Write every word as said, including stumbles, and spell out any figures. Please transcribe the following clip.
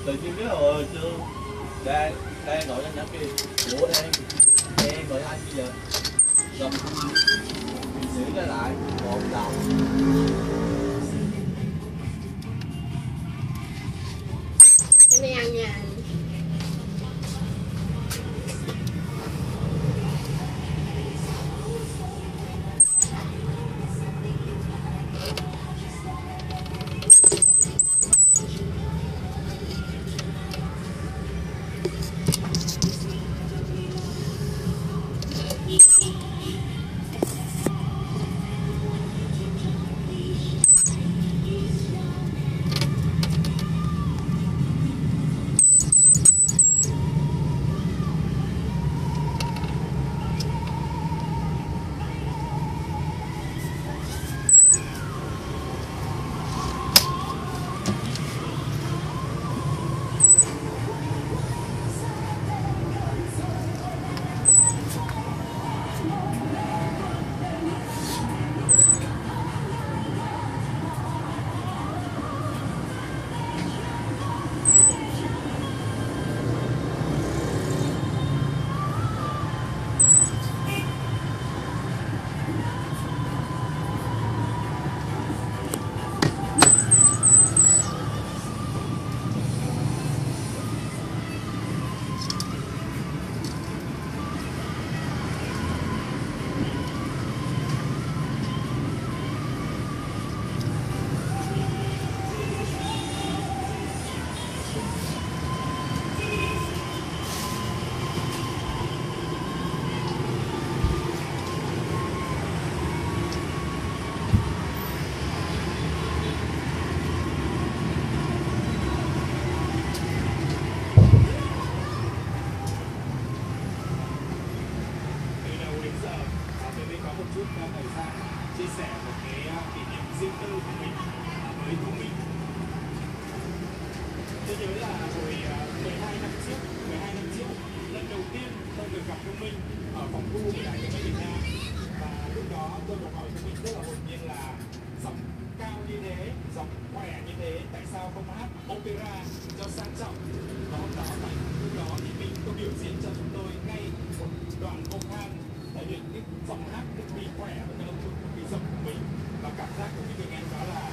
tự nhiên cái hồi chưa đang đang gọi anh nhắn kia ủa em em gọi anh bây giờ gặp xử cái lại một đồng em đi ăn nha. chia sẻ một cái kỷ niệm riêng tư của mình với Thu Minh. Tôi nhớ là hồi mười hai năm trước, mười hai năm trước lần đầu tiên tôi được gặp Thu Minh ở phòng thu của Đài Tiếng nói Việt Nam, và lúc đó tôi được hỏi Thu Minh rất là hồn nhiên là giọng cao như thế, giọng khỏe như thế, tại sao không hát opera cho sang trọng? Và hôm đó tại lúc đó thì mình có biểu diễn cho chúng tôi ngay một đoạn vocal thể hiện cái giọng hát cực kỳ khỏe và cái âm thanh cực kỳ rộng của mình, và cảm giác của cái người nghe đó là